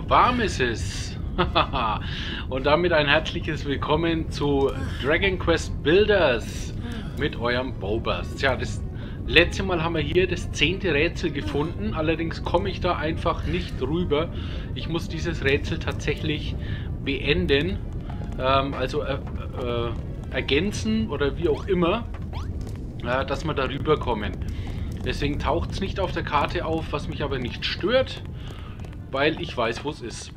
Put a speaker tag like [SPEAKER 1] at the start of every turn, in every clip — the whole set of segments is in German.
[SPEAKER 1] warm ist es. Und damit ein herzliches Willkommen zu Dragon Quest Builders mit eurem Bobas. Tja, das letzte Mal haben wir hier das 10. Rätsel gefunden, allerdings komme ich da einfach nicht rüber. Ich muss dieses Rätsel tatsächlich beenden, ergänzen oder wie auch immer, dass wir da rüberkommen. Deswegen taucht es nicht auf der Karte auf, was mich aber nicht stört, weil ich weiß, wo es ist.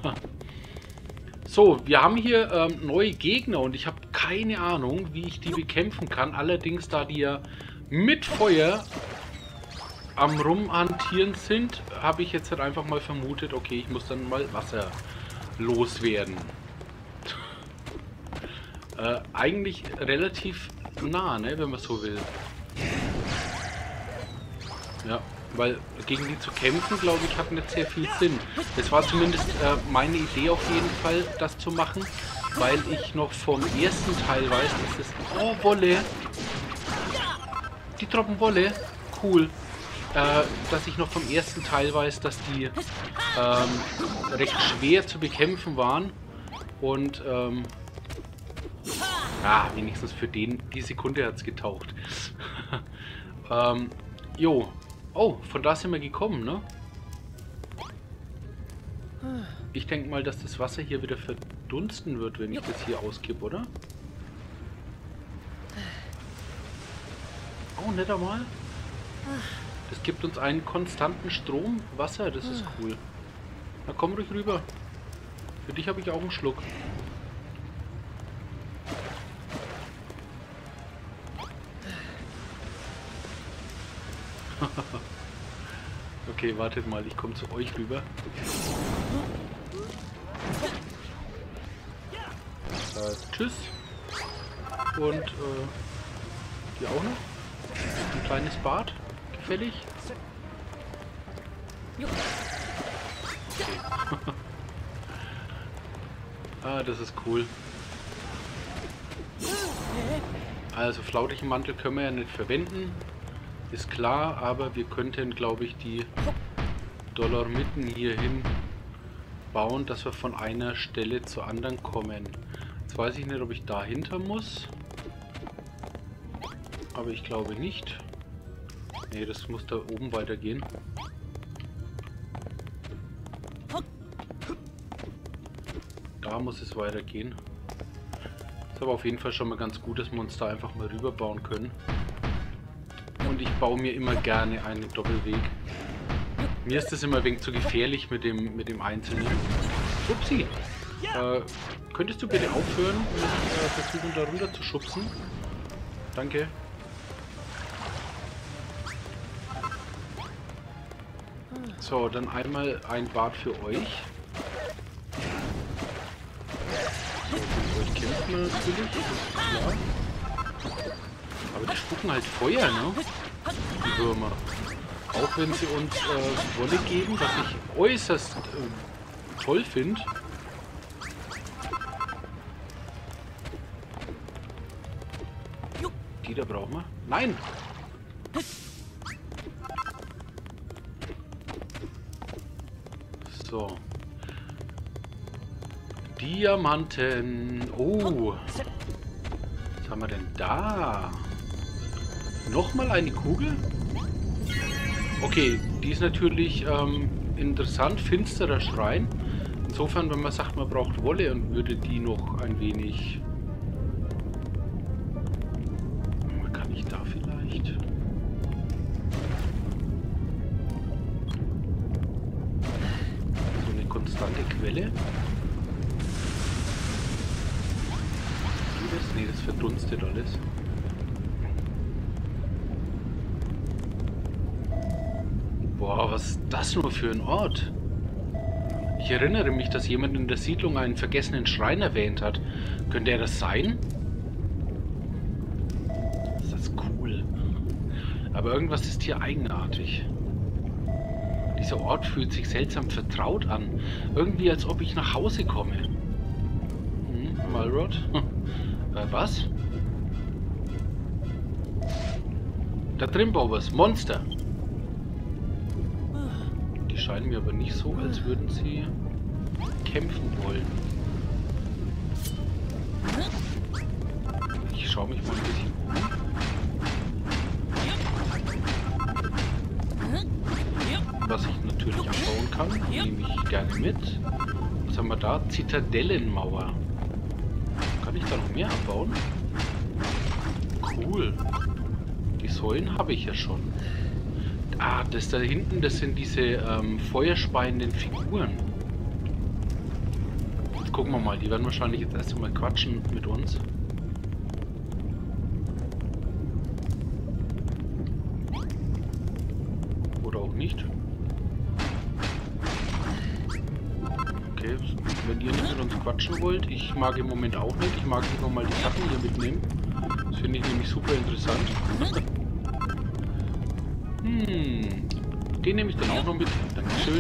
[SPEAKER 1] So, wir haben hier neue Gegner und ich habe keine Ahnung, wie ich die bekämpfen kann. Allerdings, da die ja mit Feuer am Rumhantieren sind, habe ich jetzt halt einfach mal vermutet, okay, ich muss dann mal Wasser loswerden. Eigentlich relativ nah, ne, wenn man so will. Ja, weil gegen die zu kämpfen, glaube ich, hat nicht sehr viel Sinn. Das war zumindest meine Idee auf jeden Fall, das zu machen, weil ich noch vom ersten Teil weiß, dass es... Oh, Wolle! Die droppen Wolle! Cool. Dass ich noch vom ersten Teil weiß, dass die recht schwer zu bekämpfen waren. Und, wenigstens für die Sekunde hat es getaucht. Jo. Oh, von da sind wir gekommen, ne? Ich denke mal, dass das Wasser hier wieder verdunsten wird, wenn ich das hier auskippe, oder? Oh, nicht einmal. Das gibt uns einen konstanten Strom Wasser, das ist cool. Na komm ruhig rüber. Für dich habe ich auch einen Schluck. Okay, wartet mal, ich komme zu euch rüber. Tschüss. Und die auch noch? Ein kleines Bad. Gefällig? Okay. Das ist cool. Also flautigen Mantel können wir ja nicht verwenden. Ist klar, aber wir könnten, glaube ich, die Dolomiten hier hin bauen, dass wir von einer Stelle zur anderen kommen. Jetzt weiß ich nicht, ob ich dahinter muss. Aber ich glaube nicht. Nee, das muss da oben weitergehen. Da muss es weitergehen. Ist aber auf jeden Fall schon mal ganz gut, dass wir uns da einfach mal rüber bauen können. Und ich baue mir immer gerne einen Doppelweg. Mir ist das immer ein wenig zu gefährlich mit dem Einzelnen. Upsi! Könntest du bitte aufhören, mich versuchen da runter zu schubsen? Danke. So, dann einmal ein Bad für euch. So, mit euch kämpfen wir natürlich, das ist klar. Aber die spucken halt Feuer, ne? Die Würmer. Auch wenn sie uns Wolle geben, was ich äußerst toll finde. Die da brauchen wir. Nein! So. Diamanten. Oh. Was haben wir denn da? Nochmal eine Kugel? Okay, die ist natürlich interessant. Finsterer Schrein. Insofern, wenn man sagt, man braucht Wolle und würde die noch ein wenig... Kann ich da vielleicht? So eine konstante Quelle. Nee, das verdunstet alles. Boah, was ist das nur für ein Ort? Ich erinnere mich, dass jemand in der Siedlung einen vergessenen Schrein erwähnt hat. Könnte er das sein? Das ist cool. Aber irgendwas ist hier eigenartig. Dieser Ort fühlt sich seltsam vertraut an. Irgendwie, als ob ich nach Hause komme. Malrod? Was? Da drin, Bobas. Monster. Die scheinen mir aber nicht so, als würden sie kämpfen wollen. Ich schaue mich mal ein bisschen um. Was ich natürlich abbauen kann, nehme ich gerne mit. Was haben wir da? Zitadellenmauer. Kann ich da noch mehr abbauen? Cool. Die Säulen habe ich ja schon. Ah, das da hinten, das sind diese feuerspeienden Figuren. Jetzt gucken wir mal, die werden wahrscheinlich jetzt erst einmal quatschen mit uns. Oder auch nicht. Okay, wenn ihr nicht mit uns quatschen wollt, ich mag im Moment auch nicht. Ich mag lieber mal die Sachen hier mitnehmen. Das finde ich nämlich super interessant. Den nehme ich dann auch noch mit. Dankeschön.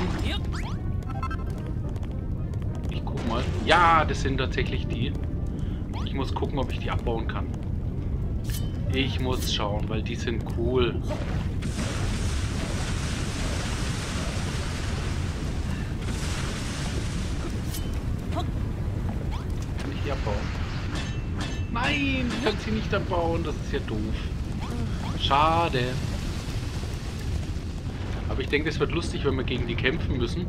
[SPEAKER 1] Ich guck mal. Ja, das sind tatsächlich die. Ich muss gucken, ob ich die abbauen kann. Ich muss schauen, weil die sind cool. Kann ich die abbauen? Nein, ich kann sie nicht abbauen. Das ist ja doof. Schade. Aber ich denke, es wird lustig, wenn wir gegen die kämpfen müssen.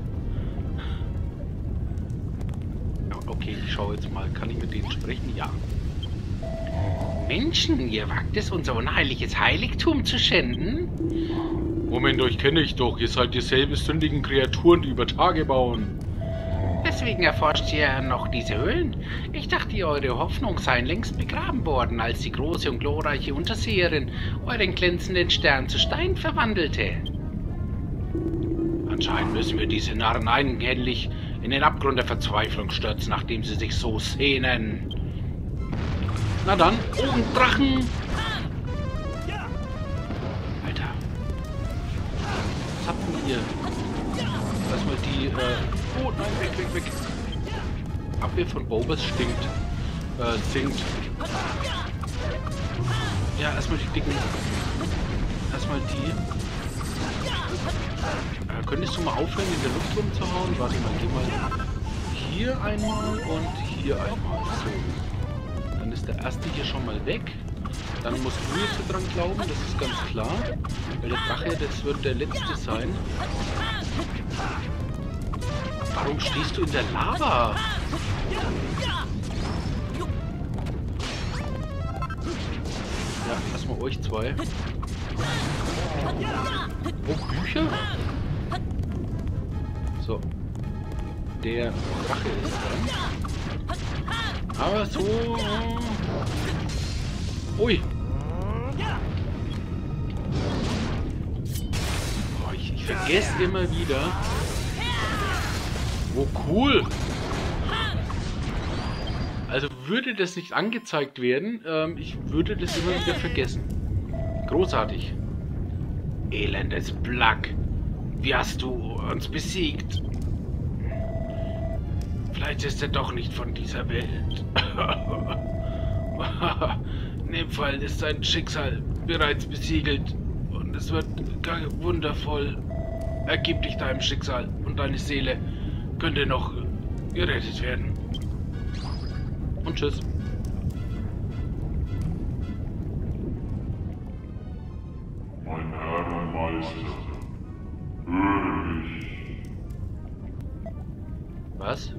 [SPEAKER 1] Ja, okay, ich schaue jetzt mal. Kann ich mit denen sprechen? Ja. Menschen, ihr wagt es, unser unheiliges Heiligtum zu schänden? Moment, euch kenne ich doch. Ihr seid dieselben sündigen Kreaturen, die über Tage bauen. Deswegen erforscht ihr noch diese Höhlen? Ich dachte, eure Hoffnung seien längst begraben worden, als die große und glorreiche Unterseherin euren glänzenden Stern zu Stein verwandelte. Anscheinend müssen wir diese Narren eigenhändig in den Abgrund der Verzweiflung stürzen, nachdem sie sich so sehnen. Na dann, oben Drachen! Alter. Was habt ihr hier? Erstmal die, oh nein, weg. Abwehr von Bobus sinkt. Ja, erstmal die dicken. Erstmal die. Könntest du mal aufhören, in der Luft rumzuhauen? Warte mal, geh mal hier einmal und hier einmal. So. Dann ist der erste hier schon mal weg. Dann musst du jetzt dran glauben, das ist ganz klar. Weil der Drache, das wird der letzte sein. Warum stehst du in der Lava? Ja, erstmal euch zwei. Oh, Bücher? So. Der Drache ist dran. Aber so... Ui. Oh, ich vergesse immer wieder. Oh, cool. Also würde das nicht angezeigt werden, ich würde das immer wieder vergessen. Großartig. Elendes Black. Wie hast du uns besiegt? Vielleicht ist er doch nicht von dieser Welt. In dem Fall ist sein Schicksal bereits besiegelt. Und es wird wundervoll. Ergib dich deinem Schicksal und deine Seele könnte noch gerettet werden. Und tschüss.
[SPEAKER 2] Mein Herr und Meister, höre mich.
[SPEAKER 1] Was?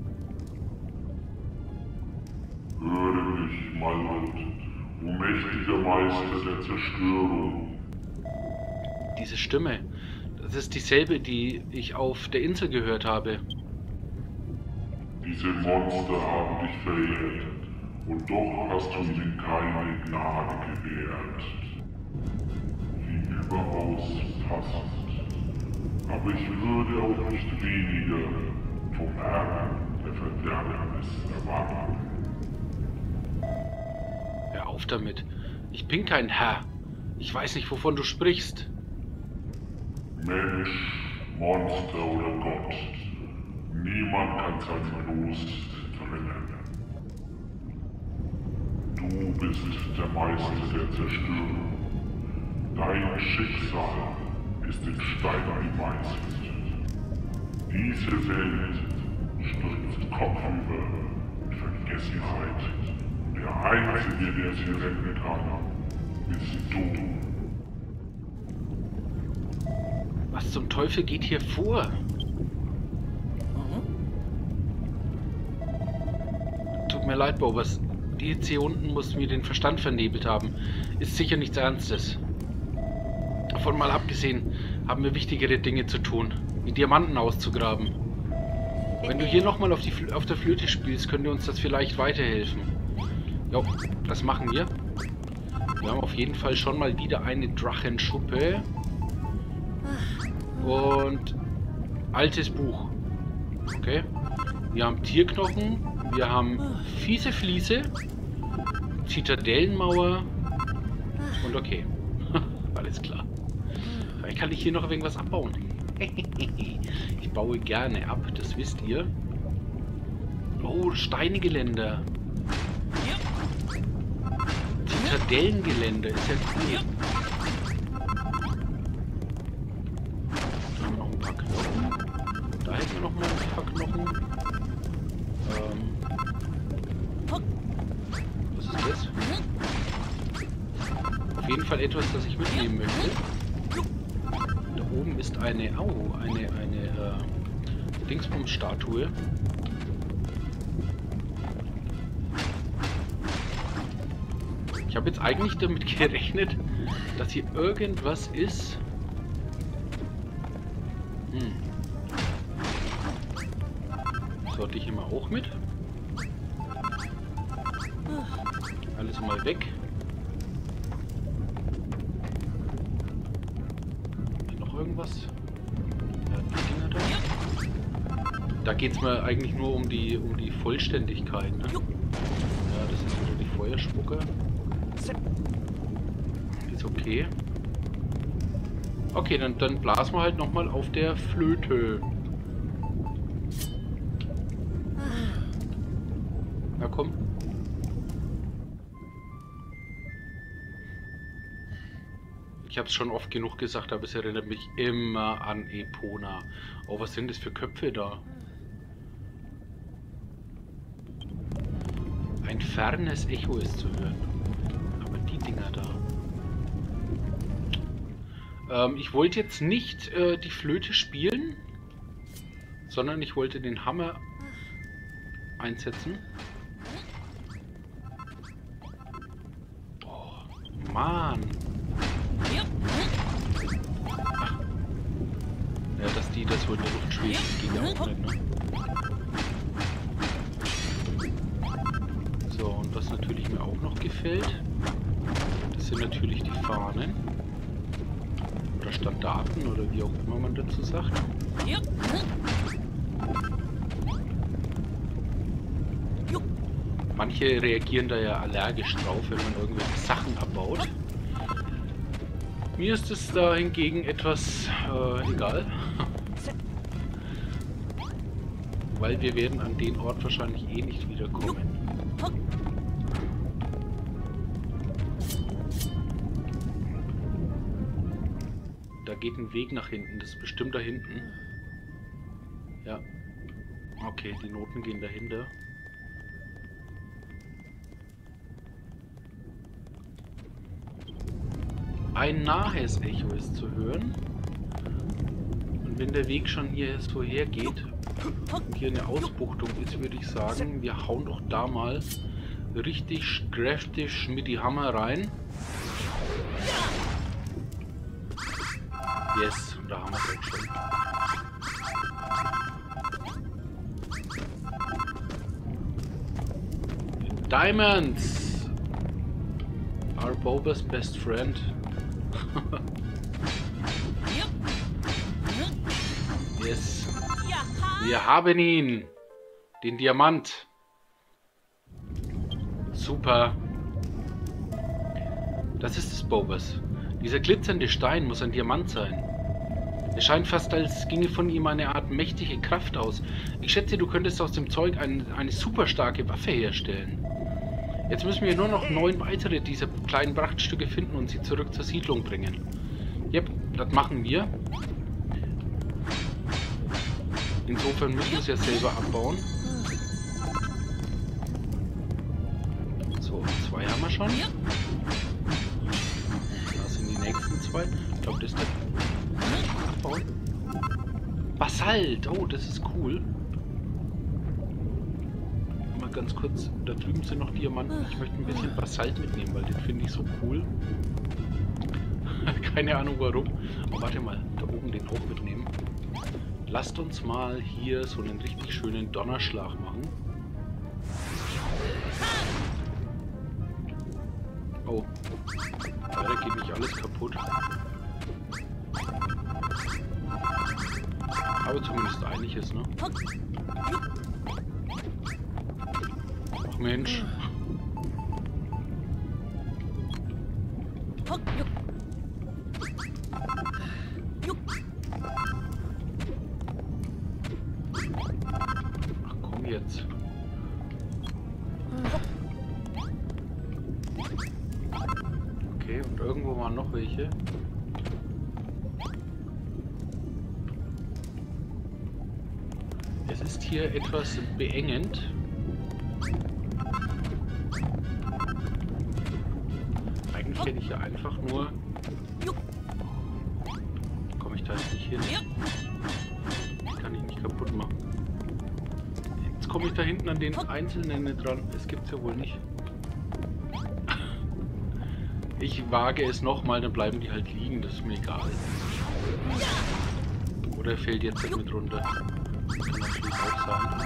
[SPEAKER 2] Höre mich, Malmut, o mächtiger Meister der Zerstörung.
[SPEAKER 1] Diese Stimme, das ist dieselbe, die ich auf der Insel gehört habe.
[SPEAKER 2] Diese Monster haben dich verehrt, und doch hast du ihnen keine Gnade gewährt. Wie überaus passend. Aber ich würde auch nicht weniger vom Herrn der Verderbnis erwarten.
[SPEAKER 1] Hör auf damit. Ich bin kein Herr. Ich weiß nicht, wovon du sprichst.
[SPEAKER 2] Mensch, Monster oder Gott, niemand kann sein Los trennen. Du bist der Meister der Zerstörung. Dein Schicksal ist in Stein gemeißelt. Diese Welt stürzt kopfüber in Vergessenheit. Der Einzige, der sie retten kann, bist du.
[SPEAKER 1] Was zum Teufel geht hier vor? Tut mir leid, Bobers. Die jetzt hier unten muss mir den Verstand vernebelt haben. Ist sicher nichts Ernstes. Davon mal abgesehen, haben wir wichtigere Dinge zu tun, wie Diamanten auszugraben. Wenn du hier nochmal auf der Flöte spielst, könnte uns das vielleicht weiterhelfen. Jo, das machen wir. Wir haben auf jeden Fall schon mal wieder eine Drachenschuppe. Und altes Buch. Okay. Wir haben Tierknochen. Wir haben fiese Fliese. Zitadellenmauer. Und okay. Alles klar. Vielleicht kann ich hier noch irgendwas abbauen. Ich baue gerne ab, das wisst ihr. Oh, Steinegeländer. Zitadellengeländer. Ist ja cool. Da haben wir noch ein paar Knochen. Da hätten wir noch mal ein paar Knochen. Was ist das? Auf jeden Fall etwas, das ich mitnehmen möchte. Da oben ist eine Dingsbums-Statue. Ich habe jetzt eigentlich damit gerechnet, dass hier irgendwas ist. Sollte ich immer auch mit? Alles mal weg. Hier noch irgendwas? Ja, die Dinger da. Da geht es mir eigentlich nur um die Vollständigkeit, ne? Ja, das ist wieder die Feuerspucke. Ist okay. Okay, dann blasen wir halt nochmal auf der Flöte. Na komm. Ich habe es schon oft genug gesagt, aber es erinnert mich immer an Epona. Oh, was sind das für Köpfe da? Ein fernes Echo ist zu hören. Aber die Dinger da. Ich wollte jetzt nicht die Flöte spielen, sondern ich wollte den Hammer einsetzen. Oh, Mann. Ach. Ja, dass die das wohl in der Luft schweben, das ging ja auch nicht, ne? So, und was natürlich mir auch noch gefällt, das sind natürlich die Fahnen. Oder Standarten, oder wie auch immer man dazu sagt. Manche reagieren da ja allergisch drauf, wenn man irgendwelche Sachen abbaut. Mir ist es da hingegen etwas egal. Weil wir werden an den Ort wahrscheinlich eh nicht wiederkommen. Da geht ein Weg nach hinten, das ist bestimmt da hinten. Ja. Okay, die Noten gehen dahinter. Ein nahes Echo ist zu hören. Und wenn der Weg schon hier so hergeht und hier eine Ausbuchtung ist, würde ich sagen, wir hauen doch da mal richtig kräftig mit die Hammer rein. Yes, und da haben wir es auch schon. Diamonds are Boba's best friend. Yes. Wir haben ihn. Den Diamant. Super. Das ist es, Bobas. Dieser glitzernde Stein muss ein Diamant sein. Es scheint fast, als ginge von ihm eine Art mächtige Kraft aus. Ich schätze, du könntest aus dem Zeug eine super starke Waffe herstellen. Jetzt müssen wir nur noch 9 weitere dieser kleinen Prachtstücke finden und sie zurück zur Siedlung bringen. Yep, das machen wir. Insofern müssen wir es ja selber abbauen. So, 2 haben wir schon. Da sind die nächsten 2. Ich glaube, das ist der... Abbauen. Basalt! Oh, das ist cool. Mal ganz kurz, da drüben sind noch Diamanten. Ich möchte ein bisschen Basalt mitnehmen, weil den finde ich so cool. Keine Ahnung warum. Oh, warte mal, da oben den auch mitnehmen. Lasst uns mal hier so einen richtig schönen Donnerschlag machen. Oh. Leider geht nicht alles kaputt. Aber zumindest einiges, ne? Ach Mensch. Ach komm jetzt. Okay, und irgendwo waren noch welche. Es ist hier etwas beengend. Eigentlich hätte ich ja einfach nur... Komme ich da jetzt nicht hin? Die kann ich nicht kaputt machen. Jetzt komme ich da hinten an den Einzelnen nicht dran. Das gibt's ja wohl nicht. Ich wage es nochmal, dann bleiben die halt liegen. Das ist mir egal. Oder fällt jetzt halt mit runter. Das kann natürlich auch sein.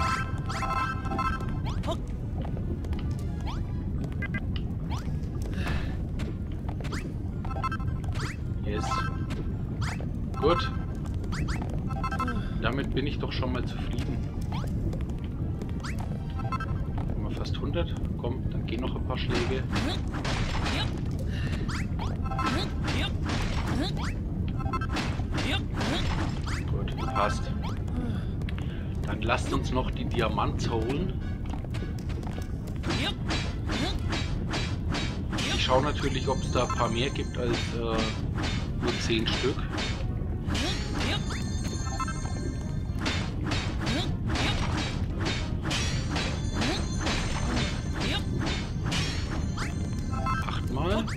[SPEAKER 1] Yes. Gut. Damit bin ich doch schon mal zufrieden. Haben wir fast 100. Komm, dann gehen noch ein paar Schläge. Gut, passt. Dann lasst uns noch die Diamants holen. Ich schaue natürlich, ob es da ein paar mehr gibt als nur 10 Stück. Achtmal.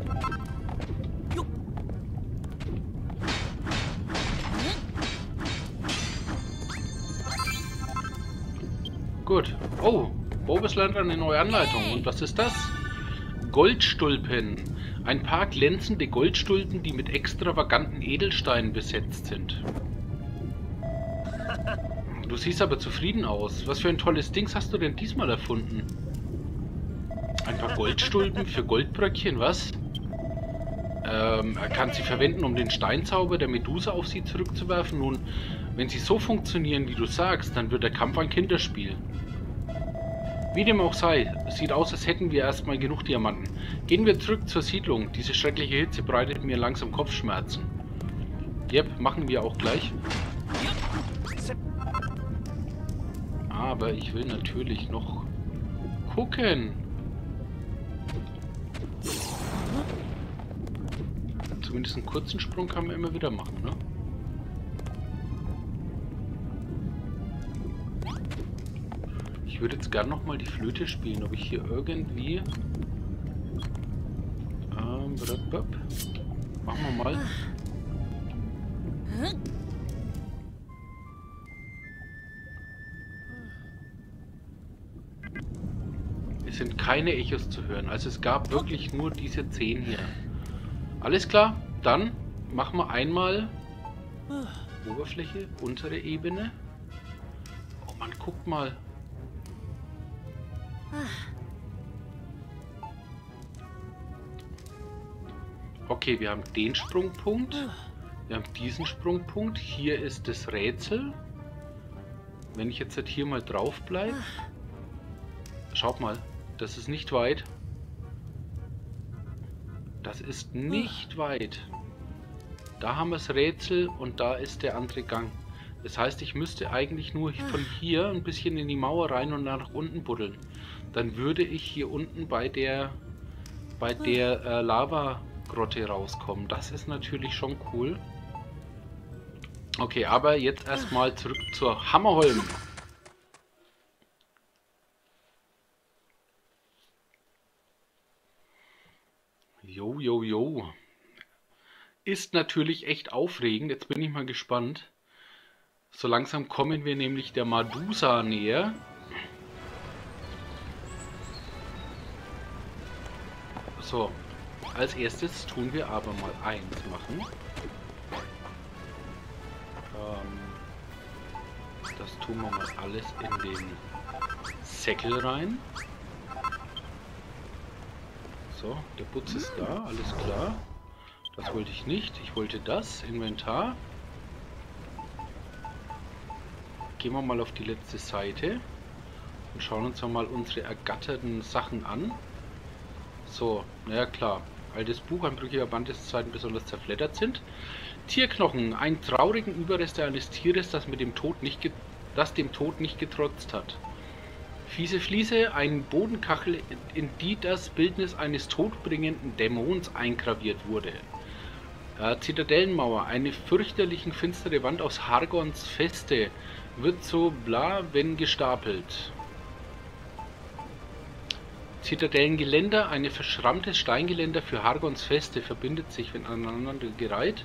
[SPEAKER 1] Gut. Oh, Bobes lernt eine neue Anleitung. Und was ist das? Goldstulpen. Ein paar glänzende Goldstulpen, die mit extravaganten Edelsteinen besetzt sind. Du siehst aber zufrieden aus. Was für ein tolles Dings hast du denn diesmal erfunden? Ein paar Goldstulpen für Goldbröckchen, was? Er kann sie verwenden, um den Steinzauber der Medusa auf sie zurückzuwerfen. Nun, wenn sie so funktionieren, wie du sagst, dann wird der Kampf ein Kinderspiel. Wie dem auch sei, es sieht aus, als hätten wir erstmal genug Diamanten. Gehen wir zurück zur Siedlung. Diese schreckliche Hitze bereitet mir langsam Kopfschmerzen. Yep, machen wir auch gleich. Aber ich will natürlich noch gucken. Zumindest einen kurzen Sprung kann man immer wieder machen, ne? Ich würde jetzt gerne noch mal die Flöte spielen, ob ich hier irgendwie... Machen wir mal. Es sind keine Echos zu hören, also es gab wirklich nur diese 10 hier. Alles klar, dann machen wir einmal Oberfläche, untere Ebene. Oh Mann, guckt mal. Okay, wir haben den Sprungpunkt. Wir haben diesen Sprungpunkt. Hier ist das Rätsel. Wenn ich jetzt hier mal drauf bleibe. Schaut mal, das ist nicht weit. Das ist nicht weit. Da haben wir das Rätsel und da ist der andere Gang. Das heißt, ich müsste eigentlich nur von hier ein bisschen in die Mauer rein und nach unten buddeln. Dann würde ich hier unten bei der Lava-Grotte rauskommen. Das ist natürlich schon cool. Okay, aber jetzt erstmal zurück zur Hammerholm. Jo, jo, jo. Ist natürlich echt aufregend. Jetzt bin ich mal gespannt. So langsam kommen wir nämlich der Madusa näher. So, als erstes tun wir aber mal eins machen. Das tun wir mal alles in den Säckel rein. So, der Putz ist da, alles klar. Das wollte ich nicht, ich wollte das, Inventar. Gehen wir mal auf die letzte Seite und schauen uns mal unsere ergatterten Sachen an. So, naja klar. Altes Buch, ein brüchiger Band, des Zeiten besonders zerfleddert sind. Tierknochen, ein traurigen Überreste eines Tieres, das dem Tod nicht getrotzt hat. Fiese Fliese, ein Bodenkachel, in die das Bildnis eines todbringenden Dämons eingraviert wurde. Zitadellenmauer, eine fürchterlich finstere Wand aus Hargons Feste, wird so bla, wenn gestapelt. Zitadellengeländer, ein verschrammtes Steingeländer für Hargons Feste, verbindet sich, wenn aneinander gereiht.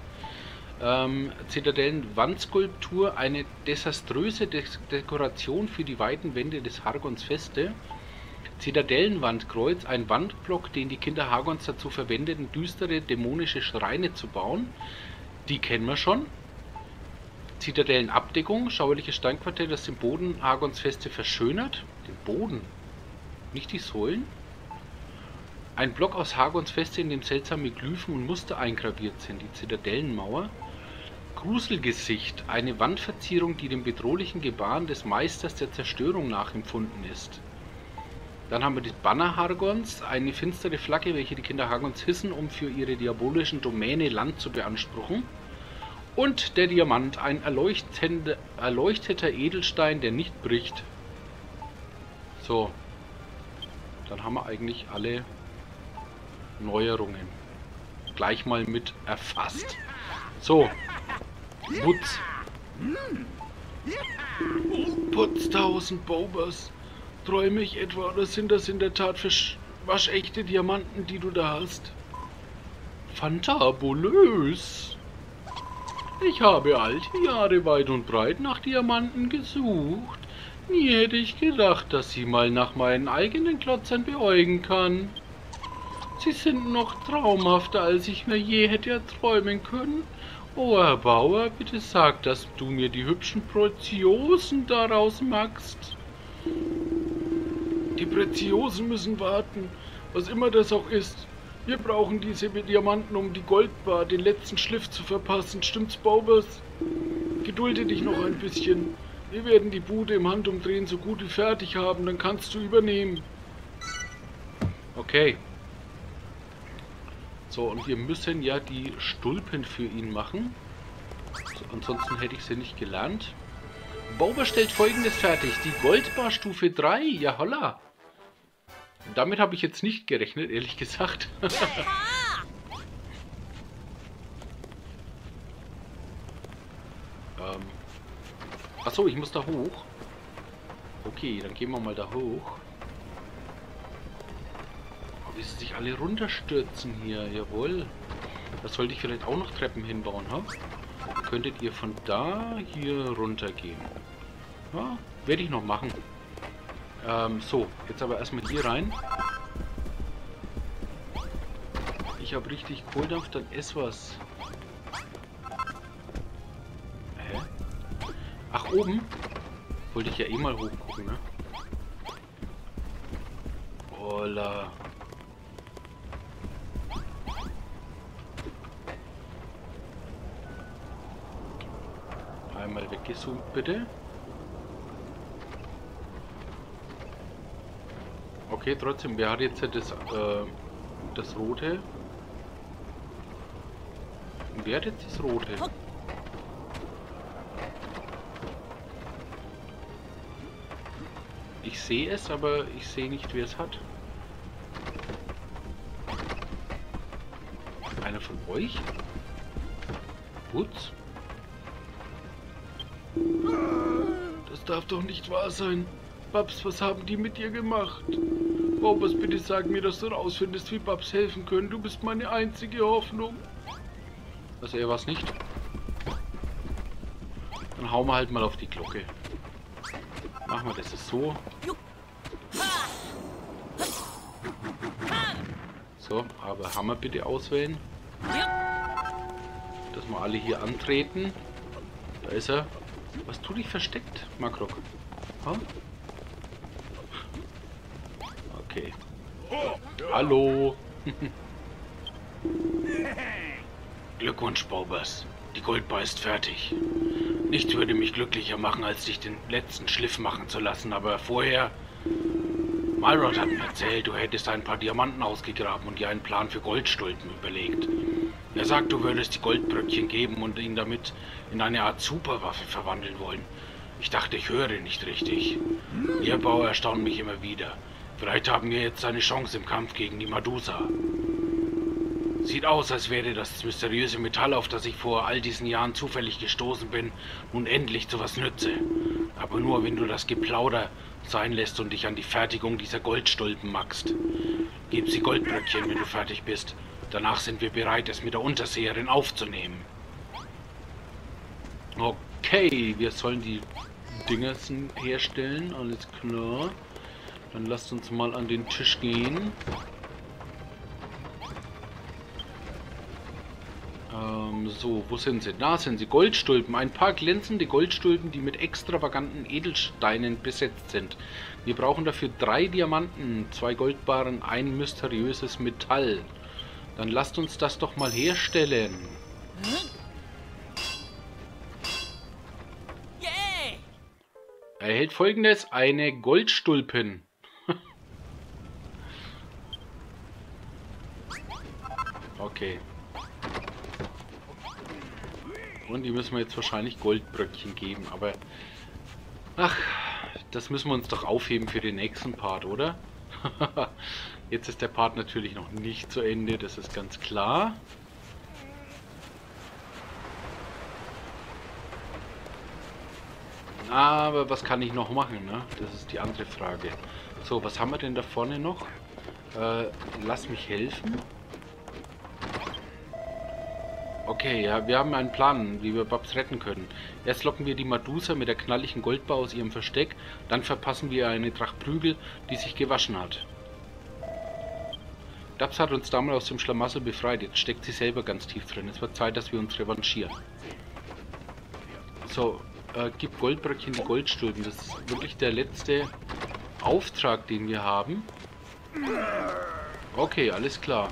[SPEAKER 1] Zitadellenwandskulptur, eine desaströse Dekoration für die weiten Wände des Hargons Feste. Zitadellenwandkreuz, ein Wandblock, den die Kinder Hargons dazu verwendeten, düstere dämonische Schreine zu bauen. Die kennen wir schon. Zitadellenabdeckung, schauerliches Steinquartett, das den Boden Hargons Feste verschönert. Den Boden, nicht die Säulen. Ein Block aus Hargons Feste, in dem seltsame Glyphen und Muster eingraviert sind. Die Zitadellenmauer. Gruselgesicht, eine Wandverzierung, die dem bedrohlichen Gebaren des Meisters der Zerstörung nachempfunden ist. Dann haben wir das Banner Hargons, eine finstere Flagge, welche die Kinder Hargons hissen, um für ihre diabolischen Domäne Land zu beanspruchen. Und der Diamant, ein erleuchteter Edelstein, der nicht bricht. So, dann haben wir eigentlich alle Neuerungen gleich mal mit erfasst. So, Putz. Putz 1000 Bobers. Träume ich etwa, oder sind das in der Tat waschechte Diamanten, die du da hast? Fantabulös. Ich habe all die Jahre weit und breit nach Diamanten gesucht. Nie hätte ich gedacht, dass sie mal nach meinen eigenen Klotzern beäugen kann. Sie sind noch traumhafter, als ich mir je hätte erträumen können. Oh, Herr Bauer, bitte sag, dass du mir die hübschen Preziosen daraus magst. Die Preziosen müssen warten, was immer das auch ist. Wir brauchen diese Diamanten, um die Goldbar den letzten Schliff zu verpassen. Stimmt's, Baubers? Gedulde dich noch ein bisschen. Wir werden die Bude im Handumdrehen so gut wie fertig haben, dann kannst du übernehmen. Okay. So, und wir müssen ja die Stulpen für ihn machen. So, ansonsten hätte ich sie nicht gelernt. Bauber stellt Folgendes fertig. Die Goldbar Stufe 3. Ja, holla. Damit habe ich jetzt nicht gerechnet, ehrlich gesagt. Achso, ich muss da hoch. Okay, dann gehen wir mal da hoch. Wie sie sich alle runterstürzen hier, jawohl. Da sollte ich vielleicht auch noch Treppen hinbauen, ha? Dann könntet ihr von da hier runtergehen. Ja, werde ich noch machen. So, jetzt aber erstmal hier rein. Ich habe richtig Kohldampf, dann ess was. Hä? Ach, oben? Wollte ich ja eh mal hochgucken, ne? Holla. Einmal weggezoomt, bitte. Okay, trotzdem, wer hat jetzt das Rote? Wer hat jetzt das Rote? Ich sehe es, aber ich sehe nicht, wer es hat. Einer von euch? Putz? Das darf doch nicht wahr sein. Babs, was haben die mit dir gemacht? Bobas, bitte sag mir, dass du rausfindest, wie Babs helfen können. Du bist meine einzige Hoffnung. Also er war's nicht. Dann hauen wir halt mal auf die Glocke. Machen wir das so. So, aber Hammer bitte auswählen. Dass wir alle hier antreten. Da ist er. Was du dich versteckt, Makrok? Ha? Okay. Hallo. Glückwunsch, Bobas. Die Goldbar ist fertig. Nichts würde mich glücklicher machen, als dich den letzten Schliff machen zu lassen, aber vorher... Malrod hat mir erzählt, du hättest ein paar Diamanten ausgegraben und dir einen Plan für Goldstulpen überlegt. Er sagt, du würdest die Goldbröckchen geben und ihn damit in eine Art Superwaffe verwandeln wollen. Ich dachte, ich höre nicht richtig. Ihr Bau erstaunt mich immer wieder. Vielleicht haben wir jetzt eine Chance im Kampf gegen die Medusa. Sieht aus, als wäre das mysteriöse Metall, auf das ich vor all diesen Jahren zufällig gestoßen bin, nun endlich zu was nütze. Aber nur, wenn du das Geplauder sein lässt und dich an die Fertigung dieser Goldstulpen magst. Gib sie Goldbröckchen, wenn du fertig bist. Danach sind wir bereit, es mit der Unterseherin aufzunehmen. Okay, wir sollen die Dingersen herstellen, alles klar. Dann lasst uns mal an den Tisch gehen. So, wo sind sie? Da sind sie. Goldstulpen. Ein paar glänzende Goldstulpen, die mit extravaganten Edelsteinen besetzt sind. Wir brauchen dafür 3 Diamanten, 2 Goldbarren, ein mysteriöses Metall. Dann lasst uns das doch mal herstellen. Er erhält folgendes: eine Goldstulpen. Okay. Und die müssen wir jetzt wahrscheinlich Goldbröckchen geben, aber... Ach, das müssen wir uns doch aufheben für den nächsten Part, oder? Jetzt ist der Part natürlich noch nicht zu Ende, das ist ganz klar. Aber was kann ich noch machen, ne? Das ist die andere Frage. So, was haben wir denn da vorne noch? Lass mich helfen. Okay, ja, wir haben einen Plan, wie wir Babs retten können. Erst locken wir die Medusa mit der knalligen Goldbar aus ihrem Versteck, dann verpassen wir eine Tracht Prügel, die sich gewaschen hat. Babs hat uns damals aus dem Schlamassel befreit, jetzt steckt sie selber ganz tief drin. Es wird Zeit, dass wir uns revanchieren. So, gib Goldbröckchen die Goldstulpen. Das ist wirklich der letzte Auftrag, den wir haben. Okay, alles klar.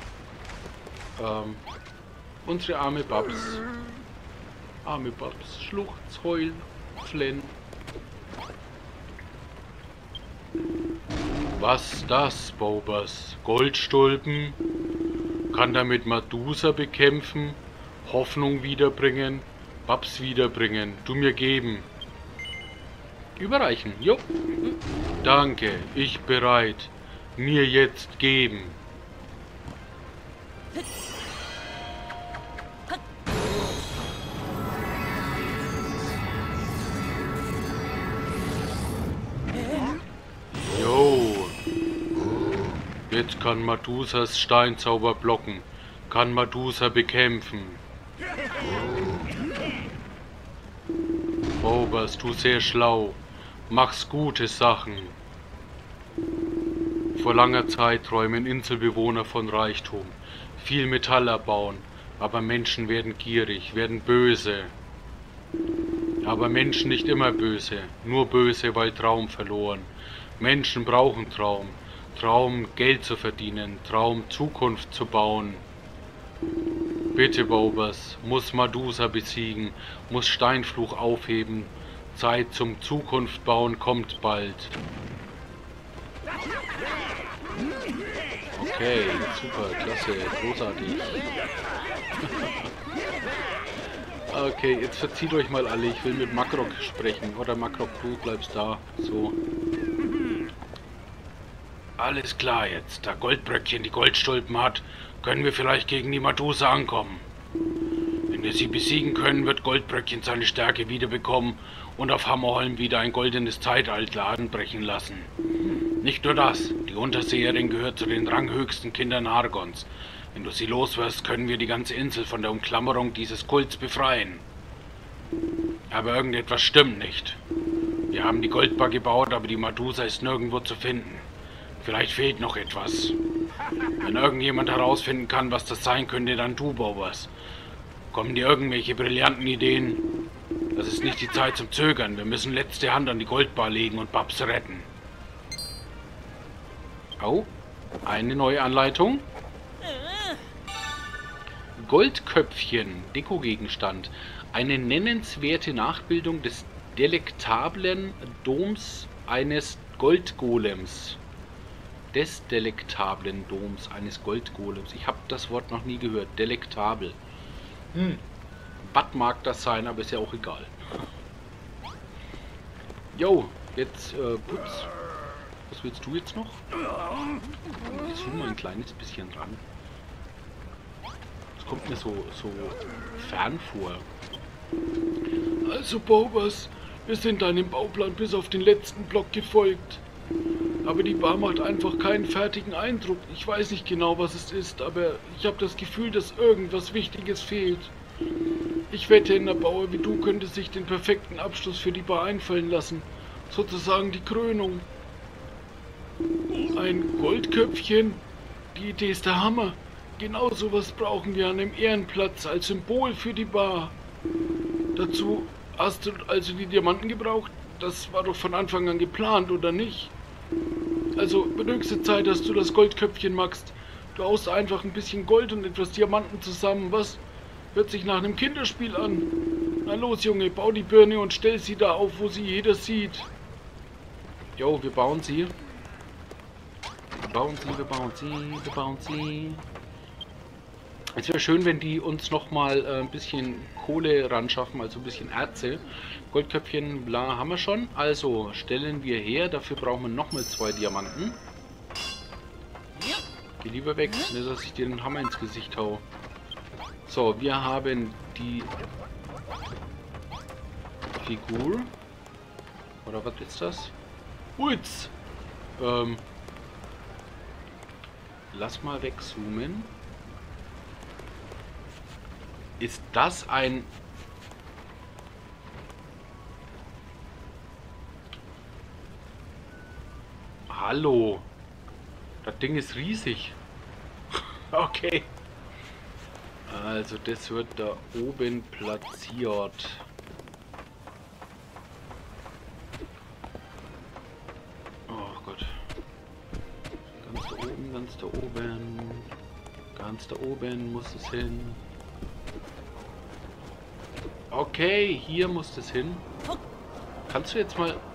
[SPEAKER 1] Unsere arme Babs. Arme Babs. Schluchz, heulen, flennen. Was das, Bobas? Goldstulpen? Kann damit Medusa bekämpfen? Hoffnung wiederbringen? Babs wiederbringen? Du mir geben. Überreichen. Jo. Danke. Ich bereit. Mir jetzt geben. Jetzt kann Medusas Steinzauber blocken. Kann Medusa bekämpfen. Bobas, du sehr schlau. Machst gute Sachen. Vor langer Zeit träumen Inselbewohner von Reichtum. Viel Metall erbauen. Aber Menschen werden gierig, werden böse. Aber Menschen nicht immer böse. Nur böse, weil Traum verloren. Menschen brauchen Traum. Traum, Geld zu verdienen, Traum, Zukunft zu bauen. Bitte, Bobas, muss Medusa besiegen, muss Steinfluch aufheben. Zeit zum Zukunft bauen kommt bald. Okay, super, klasse, großartig. Okay, jetzt verzieht euch mal alle, ich will mit Makrok sprechen. Oder Makrok, du bleibst da, so. Alles klar jetzt, da Goldbröckchen die Goldstulpen hat, können wir vielleicht gegen die Medusa ankommen. Wenn wir sie besiegen können, wird Goldbröckchen seine Stärke wiederbekommen und auf Hammerholm wieder ein goldenes Zeitalter anbrechen lassen. Nicht nur das, die Unterseherin gehört zu den ranghöchsten Kindern Argons. Wenn du sie loswirst, können wir die ganze Insel von der Umklammerung dieses Kults befreien. Aber irgendetwas stimmt nicht. Wir haben die Goldbar gebaut, aber die Medusa ist nirgendwo zu finden. Vielleicht fehlt noch etwas. Wenn irgendjemand herausfinden kann, was das sein könnte, dann du, Bobas. Kommen dir irgendwelche brillanten Ideen? Das ist nicht die Zeit zum Zögern. Wir müssen letzte Hand an die Goldbar legen und Babs retten. Oh, eine neue Anleitung. Goldköpfchen, Dekogegenstand. Eine nennenswerte Nachbildung des delektablen Doms eines Goldgolems. Des delektablen Doms eines Goldgolems. Ich habe das Wort noch nie gehört. Delektabel. Was mag das sein, aber ist ja auch egal. Jo, jetzt, ups. Was willst du jetzt noch? Ich zoome mal ein kleines bisschen ran. Das kommt mir so fern vor. Also Bobas, wir sind deinem Bauplan bis auf den letzten Block gefolgt. Aber die Bar macht einfach keinen fertigen Eindruck. Ich weiß nicht genau, was es ist, aber ich habe das Gefühl, dass irgendwas Wichtiges fehlt. Ich wette, ein Bauer wie du könnte sich den perfekten Abschluss für die Bar einfallen lassen. Sozusagen die Krönung. Ein Goldköpfchen? Die Idee ist der Hammer. Genau sowas brauchen wir an einem Ehrenplatz als Symbol für die Bar. Dazu hast du also die Diamanten gebraucht? Das war doch von Anfang an geplant, oder nicht? Also, mit höchster Zeit, dass du das Goldköpfchen machst. Du haust einfach ein bisschen Gold und etwas Diamanten zusammen, was? Hört sich nach einem Kinderspiel an. Na los, Junge, bau die Birne und stell sie da auf, wo sie jeder sieht. Jo, wir bauen sie. Wir bauen sie. Es wäre schön, wenn die uns nochmal ein bisschen Kohle ran schaffen, also ein bisschen Erze. Goldköpfchen, bla, haben wir schon. Also, stellen wir her. Dafür brauchen wir nochmal 2 Diamanten. Geh lieber weg, nicht, dass ich dir den Hammer ins Gesicht hau. So, wir haben die Figur. Oder was ist das? Uiz! Lass mal wegzoomen. Ist das ein... Hallo. Das Ding ist riesig. Okay. Also das wird da oben platziert. Oh Gott. Ganz da oben, ganz da oben. Ganz da oben muss es hin. Okay, hier muss es hin. Kannst du jetzt mal...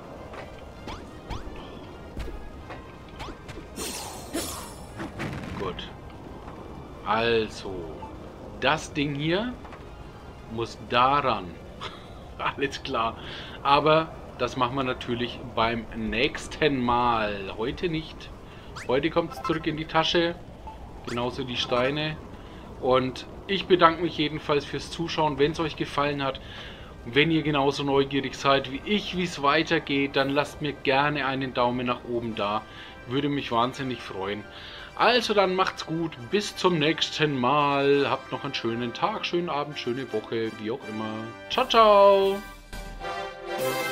[SPEAKER 1] Gut. Also, das Ding hier muss daran. Alles klar. Aber das machen wir natürlich beim nächsten Mal. Heute nicht. Heute kommt es zurück in die Tasche. Genauso die Steine. Und ich bedanke mich jedenfalls fürs Zuschauen. Wenn es euch gefallen hat, wenn ihr genauso neugierig seid wie ich, wie es weitergeht, dann lasst mir gerne einen Daumen nach oben da. Würde mich wahnsinnig freuen. Also dann macht's gut. Bis zum nächsten Mal. Habt noch einen schönen Tag, schönen Abend, schöne Woche, wie auch immer. Ciao, ciao.